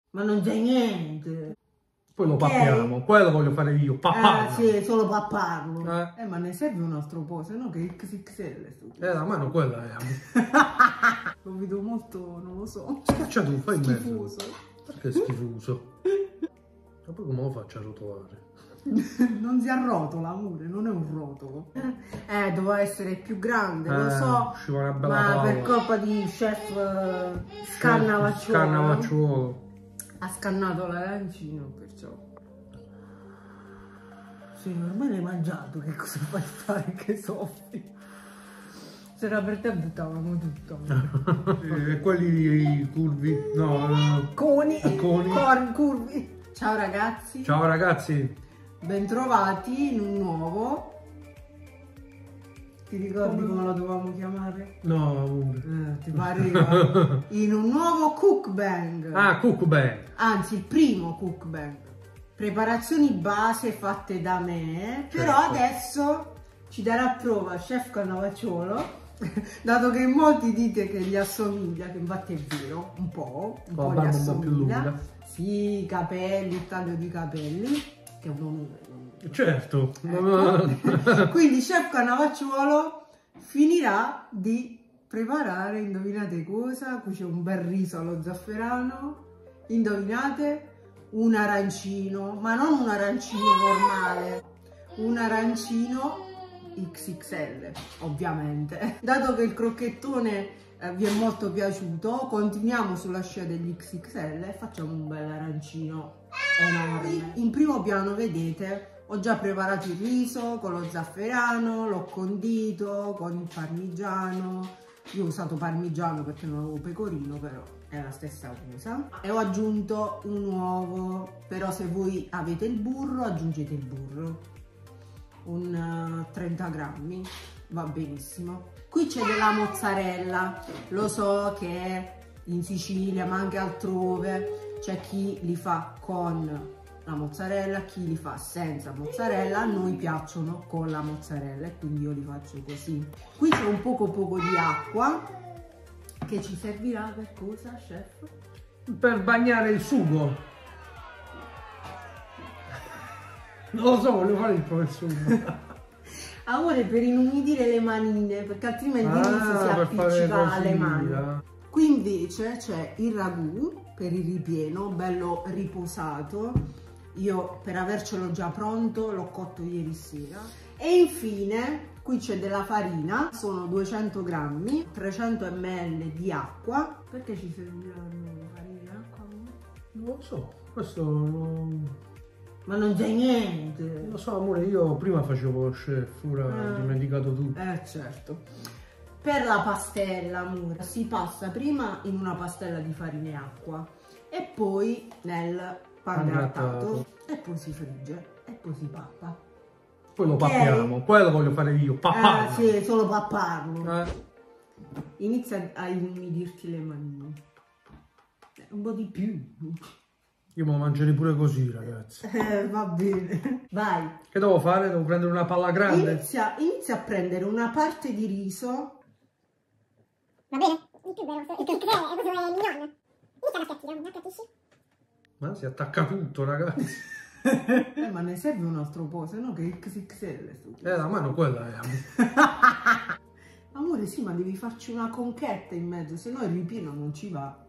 Ma non c'è niente. Poi lo pappiamo, quello voglio fare io, papà. Sì, solo papparlo. Ma ne serve un altro po', se no che XXL. La mano quella è. Lo vedo molto, non lo so. Scaccia tu, fai in mezzo. Schifoso. Perché schifoso? Ma poi come lo faccio a rotolare? Non si arrotola, amore, non è un rotolo. Doveva essere più grande, lo so. Usciva una bella ma palla. per colpa di chef Scannavacciuolo ha scannato l'arancino, perciò. Sì, ormai l'hai mangiato, che cosa fai fare che soffri? Se era per te buttavamo tutto. Quelli curvi, no, Coni. coni. Curvi. Ciao ragazzi. Ciao ragazzi. Bentrovati in un nuovo. Ti ricordi come lo dovevamo chiamare? No, amore. Ti pare? In un nuovo cookbang. Ah, cookbang. Anzi, il primo cookbang. Preparazioni base fatte da me. Però adesso ci darà prova Chef Cannavacciuolo. Dato che molti dite che gli assomiglia, che infatti è vero, un po' gli assomiglia. Un po' più lunga. Sì, capelli, il taglio di capelli, che è un onore. Certo. Ecco. Quindi Chef Cannavacciuolo finirà di preparare, indovinate cosa? Qui c'è un bel riso allo zafferano, indovinate? Un arancino, ma non un arancino normale, un arancino XXL, ovviamente. Dato che il crocchettone vi è molto piaciuto, continuiamo sulla scia degli XXL e facciamo un bel arancino enorme. In primo piano vedete, ho già preparato il riso con lo zafferano, l'ho condito con il parmigiano. Io ho usato parmigiano perché non avevo pecorino, però è la stessa cosa. E ho aggiunto un uovo, però se voi avete il burro aggiungete il burro. Un 30 grammi va benissimo. Qui c'è della mozzarella, lo so che in Sicilia ma anche altrove c'è chi li fa con la mozzarella, chi li fa senza mozzarella. A noi piacciono con la mozzarella e quindi io li faccio così. Qui c'è un poco di acqua che ci servirà per cosa, chef? Per bagnare il sugo. Non lo so, voglio fare il professore. Amore, per inumidire le manine, perché altrimenti il riso si appiccica alle mani. Qui invece c'è il ragù per il ripieno, bello riposato. Io per avercelo già pronto l'ho cotto ieri sera. E infine qui c'è della farina, sono 200 grammi, 300 ml di acqua. Perché ci serviranno farina e acqua? Non lo so, questo non... Ma non c'è niente. Lo so, amore, io prima facevo lo chef, ora ho dimenticato tutto. Certo. Per la pastella, amore, si passa prima in una pastella di farina e acqua e poi nel pangrattato e poi si frigge e poi si pappa. Poi lo pappiamo, quello voglio fare io, papà. Sì, solo papparlo. Inizia a inumidirti le manine. Un po' di più. Io me lo mangerei pure così, ragazzi. Va bene. Vai. Che devo fare? Devo prendere una palla grande? Inizia a prendere una parte di riso. Va bene? Il più bello, il che è proprio mignon. Inizia la piattina, la capisci? Ma si attacca tutto, ragazzi. Ma ne serve un altro po', se no che XXL. La mano quella è. Amore, sì, ma devi farci una conchetta in mezzo, se no il ripieno non ci va.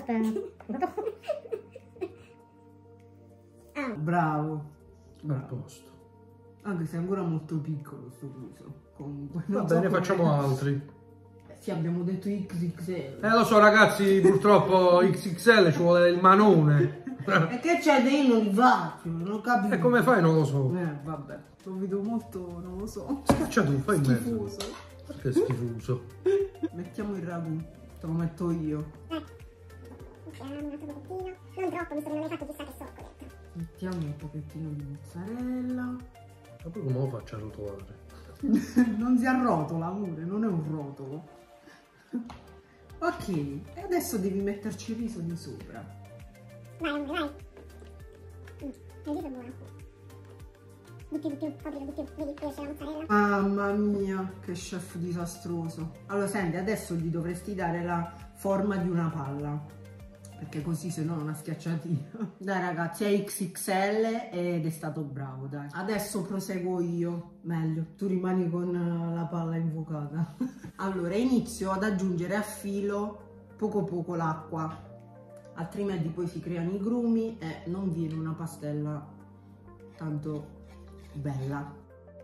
Bravo. A posto. Anche se è ancora molto piccolo sto riso. Comunque. Va bene, facciamo altri. Sì, abbiamo detto XXL. Lo so, ragazzi, purtroppo XXL ci vuole il manone. E che c'è dei non li faccio, non capisco. E come fai? Non lo so. Vabbè, lo vedo molto, non lo so. Scaccia tu, fai in mezzo. Schifoso. Perché schifoso? Mettiamo il ragù, te lo metto io. Mettiamo un pochettino. Non troppo, visto che non hai fatto chissà che socco. Mettiamo un pochettino di mozzarella. Ma poi come lo faccio a rotolare? Non si arrotola, amore, non è un rotolo. Ok, e adesso devi metterci il riso di sopra. Vai, amore, vai. Il riso è buono. Di più, coprilo di più. Vedi, qui esce la mozzarella. Mamma mia, che chef disastroso. Allora, senti, adesso gli dovresti dare la forma di una palla. perché così se no una schiacciatina. Dai ragazzi, è XXL ed è stato bravo, dai. Adesso proseguo io, meglio, tu rimani con la palla infuocata. Allora, inizio ad aggiungere a filo poco poco l'acqua, altrimenti poi si creano i grumi e non viene una pastella tanto bella.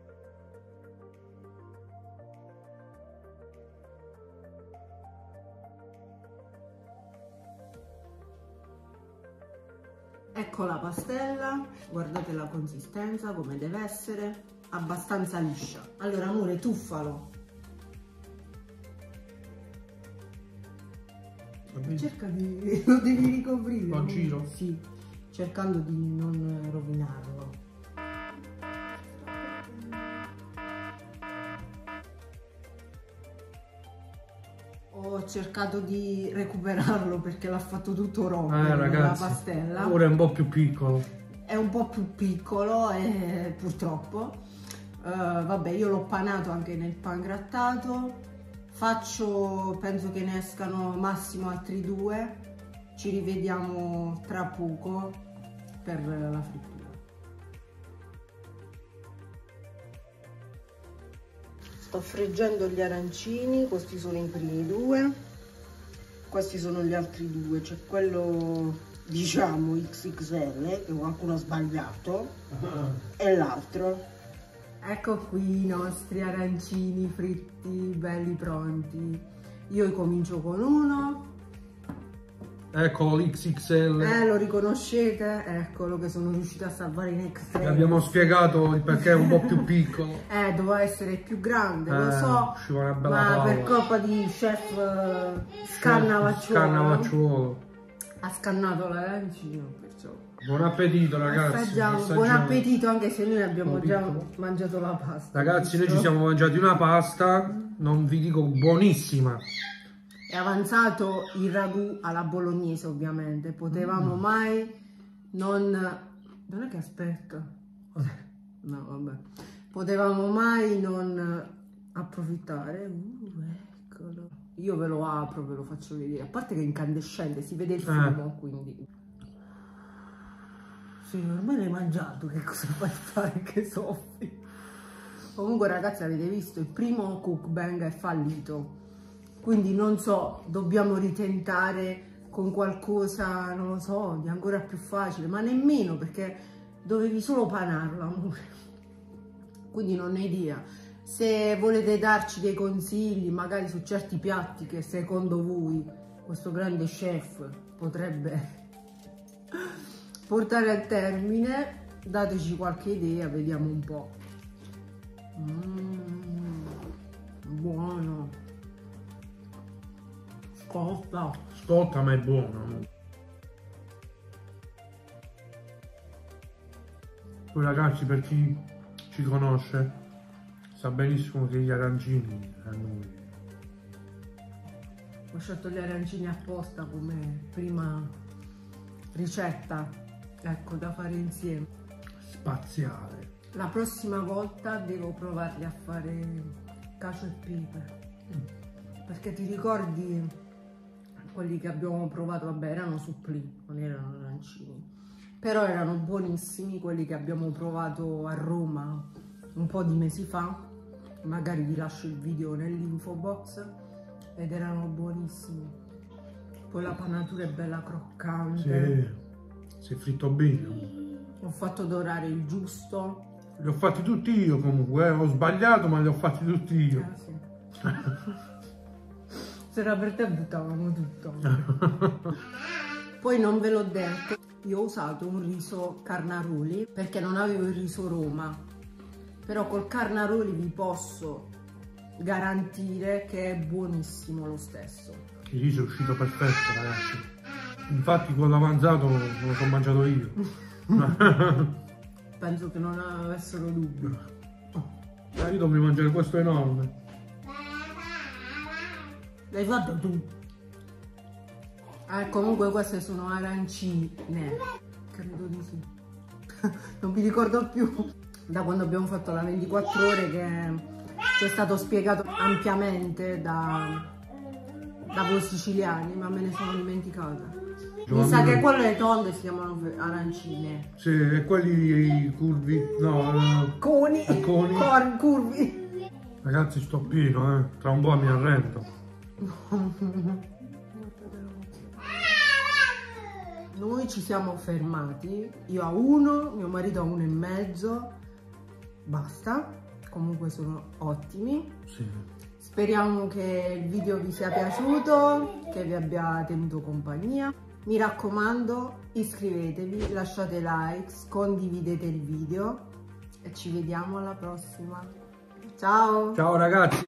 Ecco la pastella, guardate la consistenza come deve essere, abbastanza liscia. Allora amore, tuffalo. Cerca di... lo devi ricoprire. Lo giro? Sì, cercando di non rovinarlo. Ho cercato di recuperarlo perché l'ha fatto tutto rompere ragazzi, la pastella. Ora è un po' più piccolo. È un po' più piccolo purtroppo. Vabbè, io l'ho panato anche nel pangrattato. Penso che ne escano massimo altri 2. Ci rivediamo tra poco per la frittura. Sto friggendo gli arancini, questi sono i primi 2, questi sono gli altri 2, c'è quello diciamo XXL che qualcuno ha sbagliato e l'altro. Ecco qui i nostri arancini fritti, belli pronti. Io comincio con uno. Eccolo l'XXL. Lo riconoscete? Eccolo che sono riuscita a salvare in extra. Abbiamo spiegato il perché è un po' più piccolo. Doveva essere più grande, lo so, usciva una bella ma palla. per colpa di chef Scannavacciuolo ha scannato l'arancino, perciò. Buon appetito ragazzi. Buon appetito, anche se noi abbiamo già mangiato la pasta. Ragazzi, noi ci siamo mangiati una pasta, non vi dico buonissima. È avanzato il ragù alla bolognese, ovviamente. Potevamo mai non è che aspetta. No, vabbè. Potevamo mai non approfittare. Eccolo. Io ve lo apro, ve lo faccio vedere. A parte che è incandescente, si vede il fumo, quindi. Sì, ormai l'hai mangiato, che cosa fai fare che soffi? Comunque ragazzi, avete visto, il primo cookbang è fallito. Quindi non so, dobbiamo ritentare con qualcosa, non lo so, di ancora più facile, ma nemmeno, perché dovevi solo panarlo, amore. Quindi non ho idea. Se volete darci dei consigli, magari su certi piatti che secondo voi questo grande chef potrebbe portare a termine, dateci qualche idea, vediamo un po'. Buono. Scotta, ma è buono. Poi ragazzi, per chi ci conosce sa benissimo che gli arancini a noi. Ho scelto gli arancini apposta come prima ricetta, ecco, da fare insieme. Spaziale. La prossima volta devo provarli a fare cacio e pepe. Perché ti ricordi quelli che abbiamo provato? Vabbè, erano supplì, non erano arancini, però erano buonissimi quelli che abbiamo provato a Roma un po' di mesi fa. Magari vi lascio il video nell'info box, ed erano buonissimi. Poi la panatura è bella croccante. Sì, si è fritto bene. Ho fatto dorare il giusto. Li ho fatti tutti io comunque, ho sbagliato ma li ho fatti tutti io. Sì. Se era per te buttavamo tutto. Poi non ve l'ho detto, io ho usato un riso Carnaroli perché non avevo il riso Roma, però col Carnaroli vi posso garantire che è buonissimo lo stesso. Il riso è uscito perfetto ragazzi, infatti quello avanzato lo sono mangiato io. Penso che non avessero dubbi. Io dovrei mangiare questo enorme. L'hai fatto tu? Comunque queste sono arancine. Credo di sì. Non mi ricordo più. Da quando abbiamo fatto la 24 ore che ci è stato spiegato ampiamente da voi siciliani, ma me ne sono dimenticata. Mi sa che quelle tonde si chiamano arancine. Sì, e quelli curvi. No, Coni. coni. Curvi. Ragazzi, sto pieno, tra un po' mi arrendo. Noi ci siamo fermati, io a 1, mio marito a 1,5, basta, comunque sono ottimi. Sì. Speriamo che il video vi sia piaciuto, che vi abbia tenuto compagnia. Mi raccomando, iscrivetevi, lasciate likes, condividete il video e ci vediamo alla prossima. Ciao! Ciao ragazzi!